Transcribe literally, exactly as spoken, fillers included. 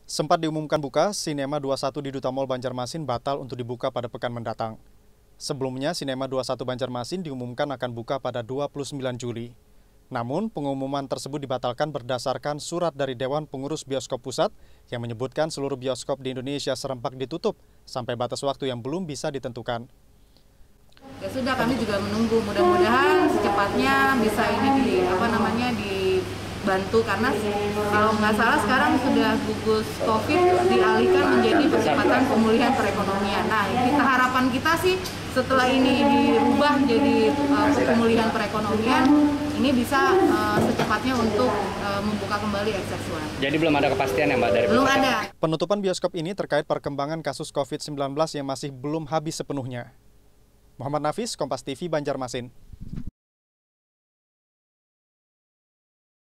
Sempat diumumkan buka, Sinema dua puluh satu di Duta Mall Banjarmasin batal untuk dibuka pada pekan mendatang. Sebelumnya, Sinema dua puluh satu Banjarmasin diumumkan akan buka pada dua puluh sembilan Juli. Namun, pengumuman tersebut dibatalkan berdasarkan surat dari Dewan Pengurus Bioskop Pusat yang menyebutkan seluruh bioskop di Indonesia serempak ditutup sampai batas waktu yang belum bisa ditentukan. Ya sudah, kami juga menunggu, mudah-mudahan secepatnya bisa ini di apa namanya dibantu, karena kalau nggak salah sekarang sudah gugus COVID dialihkan menjadi percepatan pemulihan perekonomian. Nah, kita harapan kita sih setelah ini dirubah jadi uh, pemulihan perekonomian, ini bisa uh, secepatnya untuk uh, membuka kembali X X satu. Jadi belum ada kepastian ya Mbak dari Belum ada. Penutupan bioskop ini terkait perkembangan kasus COVID sembilan belas yang masih belum habis sepenuhnya. Muhammad Nafis, Kompas T V, Banjarmasin.